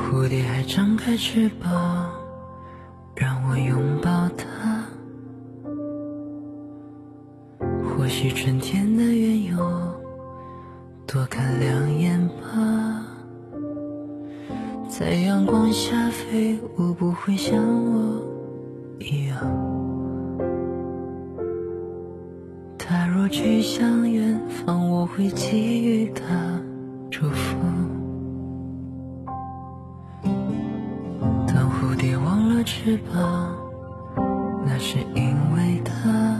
蝴蝶还张开翅膀，让我拥抱它。或许春天的缘由，多看两眼吧。在阳光下飞舞，不会像我一样。他若去向远方，我会给予他祝福。当蝴蝶忘了翅膀，那是因为它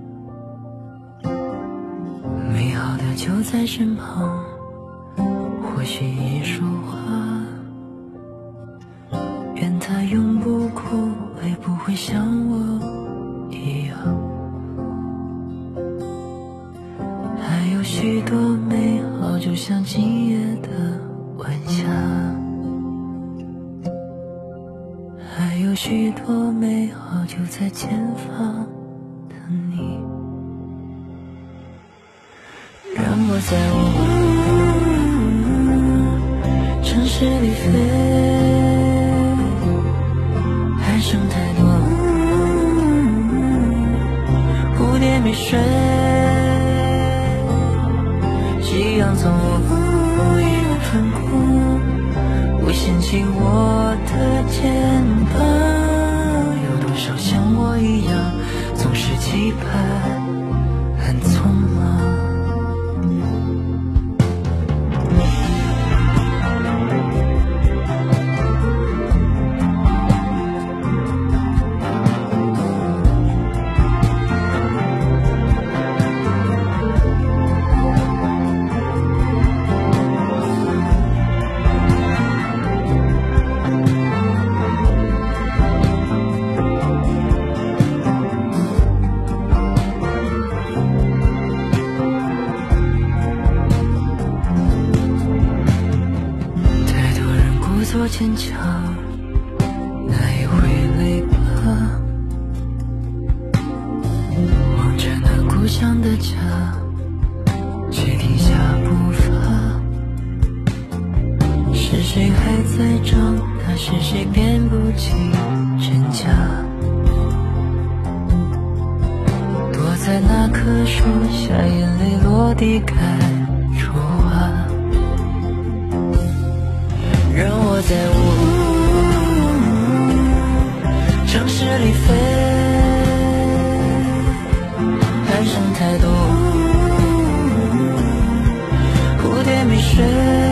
美好的就在身旁。或许一束花，愿它永不枯萎，不会像我一样。还有许多美好，就像今夜的晚霞。还有许多美好，就在前方的你。让我在城市里飞，还剩太多蝴蝶没睡，夕阳从无意穿过，不嫌弃我的肩膀。有多少像我一样，总是期盼很匆忙。多坚强，那也会累吧。望着那故乡的家，却停下步伐。是谁还在长大？是谁辨不清真假？躲在那棵树下，眼泪落地该出啊。让我在城市里飞，还剩太多蝴蝶没睡，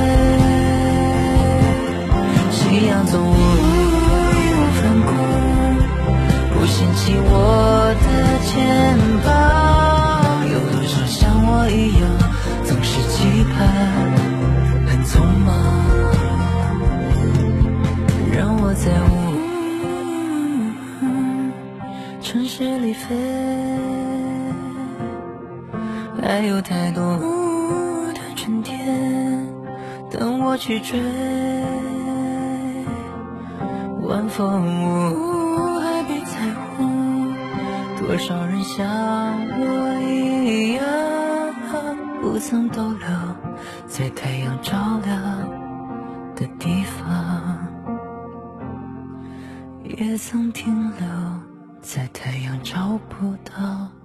夕阳总无意穿过，不嫌弃我的肩膀。有多少像我一样，总是期盼很匆忙。让我在城市里飞，还有太多的春天等我去追。晚风还没彩虹，多少人像我一样，不曾逗留在太阳照亮的地方，也曾停留在太阳照不到